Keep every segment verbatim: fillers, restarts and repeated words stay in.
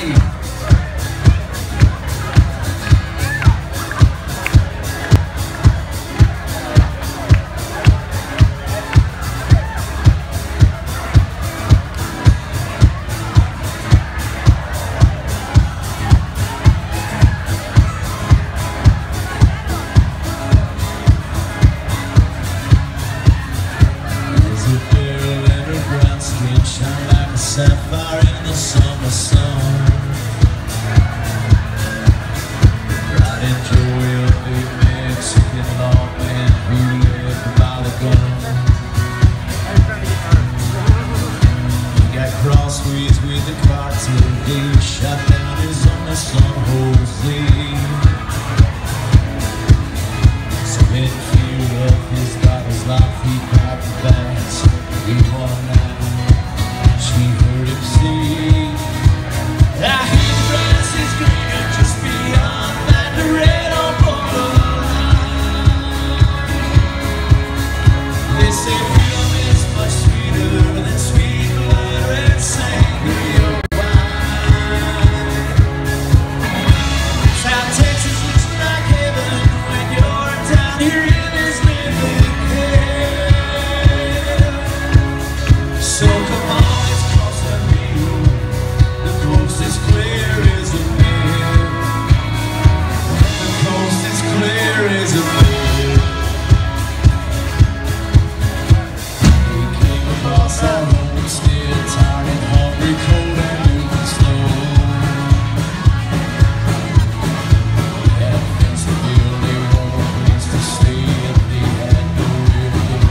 Shine like a sapphire in the summer sun. Right in joy of a Mexican lawman who lived by the gun. He got crossways with the cartel. He shot down his only son, Jose. So in fear of his daughter's life, he grabbed the bats. He won now. She heard him sing. I hear the grass is greener just beyond that red on borderline. They say freedom is much sweeter than sweet butter and sangria wine. South Texas looks like heaven when you're down here in this living hell. So come on. As clear as a bell. The coast is clear as a bell. We came across our homestead, tired and hungry, cold and moving slow. We had a fence to build, they wanted a place to stay, and they had nowhere to go.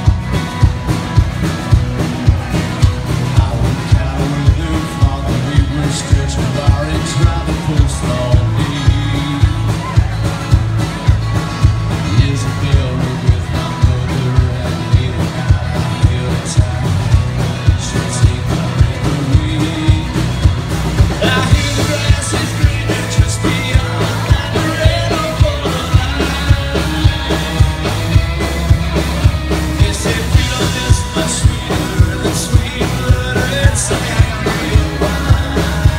I went cattle with their father, we were stretching bar and trying to post all day. Isabel was with my mother and late at night I held tight. She'd take my breath away. I hear the grass is greener just beyond that red borderline. They say freedom is much sweeter than sweet butter and sangria wine.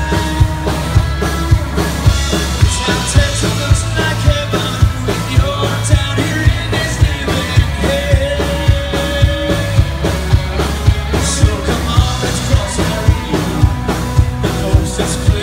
Texas looks like heaven when you're down here in this living hell. So come on, let's cross our road. The coast is clear.